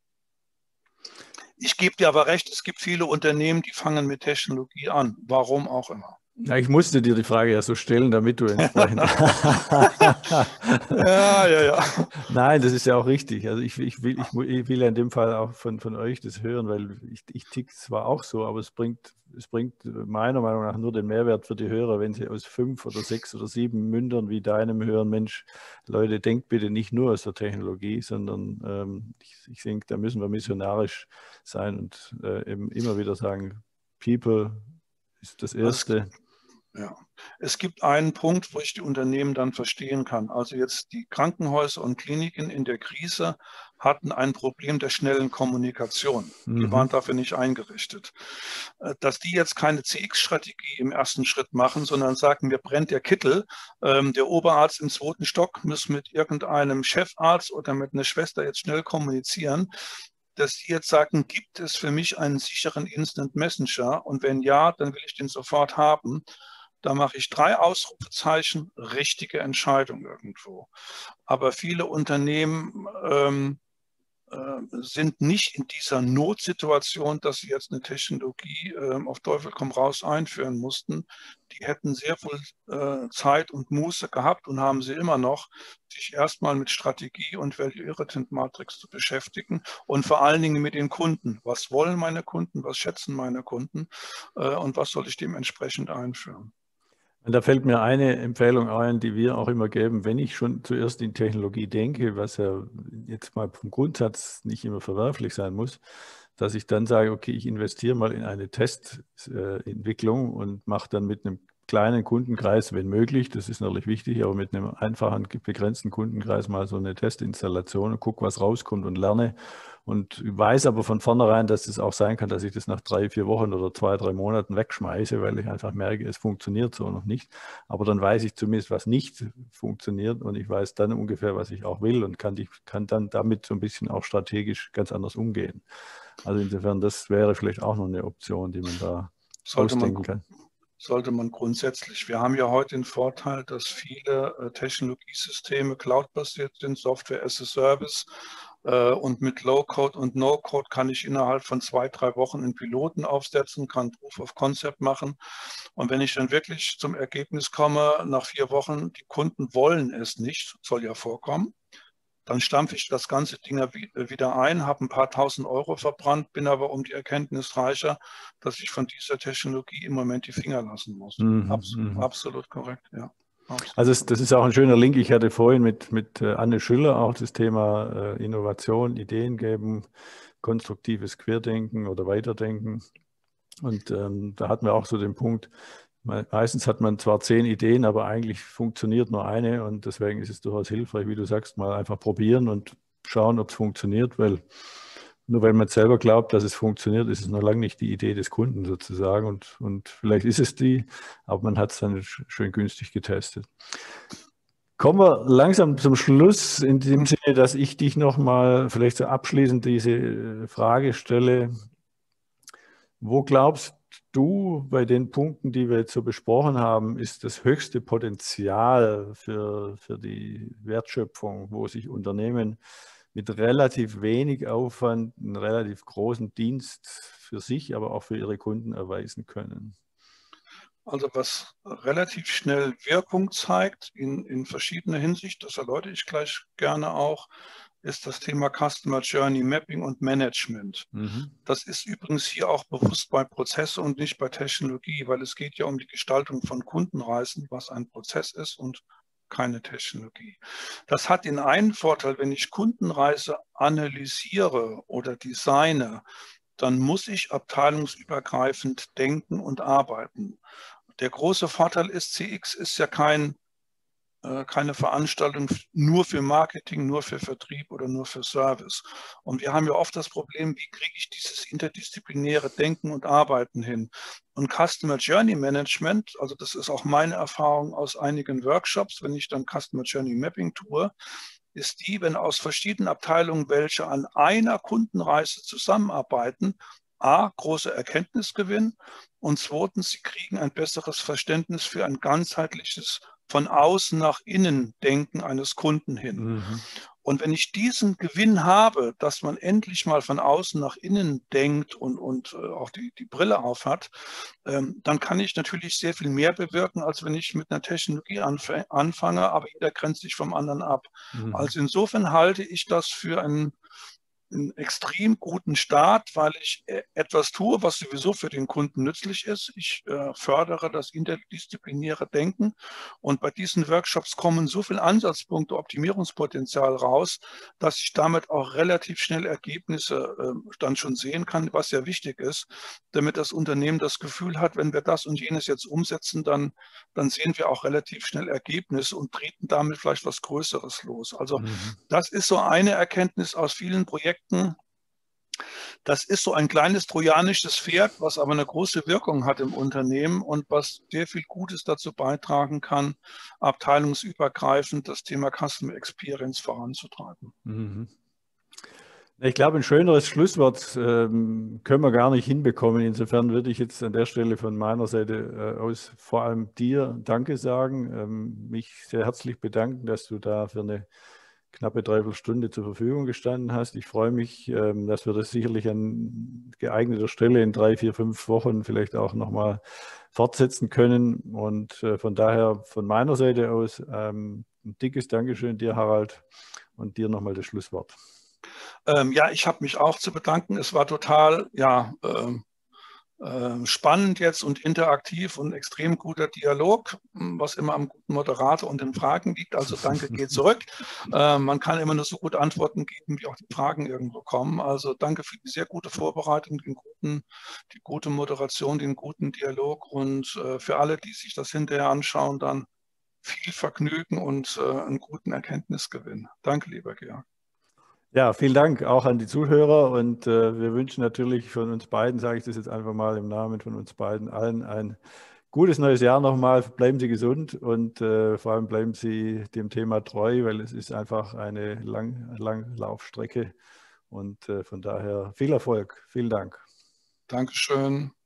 Ich gebe dir aber recht, es gibt viele Unternehmen, die fangen mit Technologie an, warum auch immer. Ja, ich musste dir die Frage ja so stellen, damit du entsprechend. Ja, ja, ja. Nein, das ist ja auch richtig. Also ich, ich, will, ich, ich will ja in dem Fall auch von, von euch das hören, weil ich, ich tick zwar auch so, aber es bringt, es bringt meiner Meinung nach nur den Mehrwert für die Hörer, wenn sie aus fünf oder sechs oder sieben Mündern wie deinem hören, Mensch, Leute, denkt bitte nicht nur aus der Technologie, sondern ähm, ich, ich denke, da müssen wir missionarisch sein und äh, eben immer wieder sagen, People ist das Erste. Also, ja. Es gibt einen Punkt, wo ich die Unternehmen dann verstehen kann. Also jetzt die Krankenhäuser und Kliniken in der Krise hatten ein Problem der schnellen Kommunikation. Die Mhm. waren dafür nicht eingerichtet. Dass die jetzt keine C X-Strategie im ersten Schritt machen, sondern sagen, mir brennt der Kittel, ähm, der Oberarzt im zweiten Stock muss mit irgendeinem Chefarzt oder mit einer Schwester jetzt schnell kommunizieren, dass die jetzt sagen, gibt es für mich einen sicheren Instant Messenger? Und wenn ja, dann will ich den sofort haben. Da mache ich drei Ausrufezeichen, richtige Entscheidung irgendwo. Aber viele Unternehmen ähm, äh, sind nicht in dieser Notsituation, dass sie jetzt eine Technologie äh, auf Teufel komm raus einführen mussten. Die hätten sehr viel äh, Zeit und Muße gehabt und haben sie immer noch, sich erstmal mit Strategie und Value-Irritant-Matrix zu beschäftigen und vor allen Dingen mit den Kunden. Was wollen meine Kunden, was schätzen meine Kunden äh, und was soll ich dementsprechend einführen? Und da fällt mir eine Empfehlung ein, die wir auch immer geben, wenn ich schon zuerst in Technologie denke, was ja jetzt mal vom Grundsatz nicht immer verwerflich sein muss, dass ich dann sage, okay, ich investiere mal in eine Testentwicklung und mache dann mit einem kleinen Kundenkreis, wenn möglich, das ist natürlich wichtig, aber mit einem einfachen, begrenzten Kundenkreis mal so eine Testinstallation und gucke, was rauskommt und lerne. Und weiß aber von vornherein, dass es auch sein kann, dass ich das nach drei, vier Wochen oder zwei, drei Monaten wegschmeiße, weil ich einfach merke, es funktioniert so noch nicht. Aber dann weiß ich zumindest, was nicht funktioniert und ich weiß dann ungefähr, was ich auch will und kann, die, kann dann damit so ein bisschen auch strategisch ganz anders umgehen. Also insofern, das wäre vielleicht auch noch eine Option, die man da Sollte man ausdenken kann. sollte man grundsätzlich. Wir haben ja heute den Vorteil, dass viele äh, Technologiesysteme cloud-basiert sind, Software as a Service. Äh, und mit Low-Code und No-Code kann ich innerhalb von zwei, drei Wochen einen Piloten aufsetzen, kann Proof of Concept machen. Und wenn ich dann wirklich zum Ergebnis komme, nach vier Wochen, die Kunden wollen es nicht, soll ja vorkommen, dann stampfe ich das ganze Ding wieder ein, habe ein paar tausend Euro verbrannt, bin aber um die Erkenntnis reicher, dass ich von dieser Technologie im Moment die Finger lassen muss. Mhm, Abs mhm. Absolut korrekt, ja. Absolut Also es, korrekt. das ist auch ein schöner Link. Ich hatte vorhin mit, mit äh, Anne Schüller auch das Thema äh, Innovation, Ideen geben, konstruktives Querdenken oder Weiterdenken. Und ähm, da hatten wir auch so den Punkt, meistens hat man zwar zehn Ideen, aber eigentlich funktioniert nur eine und deswegen ist es durchaus hilfreich, wie du sagst, mal einfach probieren und schauen, ob es funktioniert, weil nur weil man selber glaubt, dass es funktioniert, ist es noch lange nicht die Idee des Kunden sozusagen und, und vielleicht ist es die, aber man hat es dann schön günstig getestet. Kommen wir langsam zum Schluss, in dem Sinne, dass ich dich nochmal vielleicht so abschließend diese Frage stelle. Wo glaubst du, bei den Punkten, die wir jetzt so besprochen haben, ist das höchste Potenzial für, für die Wertschöpfung, wo sich Unternehmen mit relativ wenig Aufwand einen relativ großen Dienst für sich, aber auch für ihre Kunden erweisen können? Also was relativ schnell Wirkung zeigt in, in verschiedener Hinsicht, das erläutere ich gleich gerne auch, ist das Thema Customer Journey Mapping und Management. Mhm. Das ist übrigens hier auch bewusst bei Prozesse und nicht bei Technologie, weil es geht ja um die Gestaltung von Kundenreisen, was ein Prozess ist und keine Technologie. Das hat den einen Vorteil, wenn ich Kundenreise analysiere oder designe, dann muss ich abteilungsübergreifend denken und arbeiten. Der große Vorteil ist, C X ist ja kein, äh, keine Veranstaltung nur für Marketing, nur für Vertrieb oder nur für Service. Und wir haben ja oft das Problem, wie kriege ich dieses interdisziplinäre Denken und Arbeiten hin? Und Customer Journey Management, also das ist auch meine Erfahrung aus einigen Workshops, wenn ich dann Customer Journey Mapping tue, ist die, wenn aus verschiedenen Abteilungen welche an einer Kundenreise zusammenarbeiten, A, große Erkenntnisgewinn und zweitens, sie kriegen ein besseres Verständnis für ein ganzheitliches von außen nach innen Denken eines Kunden hin. Mhm. Und wenn ich diesen Gewinn habe, dass man endlich mal von außen nach innen denkt und, und äh, auch die, die Brille auf hat, ähm, dann kann ich natürlich sehr viel mehr bewirken, als wenn ich mit einer Technologie anf anfange, aber jeder grenzt sich vom anderen ab. Mhm. Also insofern halte ich das für einen einen extrem guten Start, weil ich etwas tue, was sowieso für den Kunden nützlich ist. Ich äh, fördere das interdisziplinäre Denken und bei diesen Workshops kommen so viele Ansatzpunkte, Optimierungspotenzial raus, dass ich damit auch relativ schnell Ergebnisse äh, dann schon sehen kann, was ja wichtig ist, damit das Unternehmen das Gefühl hat, wenn wir das und jenes jetzt umsetzen, dann, dann sehen wir auch relativ schnell Ergebnisse und treten damit vielleicht was Größeres los. Also mhm. das ist so eine Erkenntnis aus vielen Projekten. Das ist so ein kleines trojanisches Pferd, was aber eine große Wirkung hat im Unternehmen und was sehr viel Gutes dazu beitragen kann, abteilungsübergreifend das Thema Customer Experience voranzutreiben. Mhm. Ich glaube, ein schöneres Schlusswort ähm, können wir gar nicht hinbekommen. Insofern würde ich jetzt an der Stelle von meiner Seite äh, aus vor allem dir Danke sagen, ähm, mich sehr herzlich bedanken, dass du da für eine knappe Dreiviertelstunde zur Verfügung gestanden hast. Ich freue mich, ähm, dass wir das sicherlich an geeigneter Stelle in drei, vier, fünf Wochen vielleicht auch nochmal fortsetzen können. Und äh, von daher von meiner Seite aus ähm, ein dickes Dankeschön dir, Harald, und dir nochmal das Schlusswort. Ähm, ja, ich habe mich auch zu bedanken. Es war total, ja, ähm, äh, spannend jetzt und interaktiv und extrem guter Dialog, was immer am guten Moderator und den Fragen liegt. Also danke geht zurück. Äh, man kann immer nur so gut Antworten geben, wie auch die Fragen irgendwo kommen. Also danke für die sehr gute Vorbereitung, den guten, die gute Moderation, den guten Dialog und äh, für alle, die sich das hinterher anschauen, dann viel Vergnügen und äh, einen guten Erkenntnisgewinn. Danke, lieber Georg. Ja, vielen Dank auch an die Zuhörer und äh, wir wünschen natürlich von uns beiden, sage ich das jetzt einfach mal im Namen von uns beiden allen, ein gutes neues Jahr nochmal. Bleiben Sie gesund und äh, vor allem bleiben Sie dem Thema treu, weil es ist einfach eine lang, Langlaufstrecke und äh, von daher viel Erfolg. Vielen Dank. Dankeschön.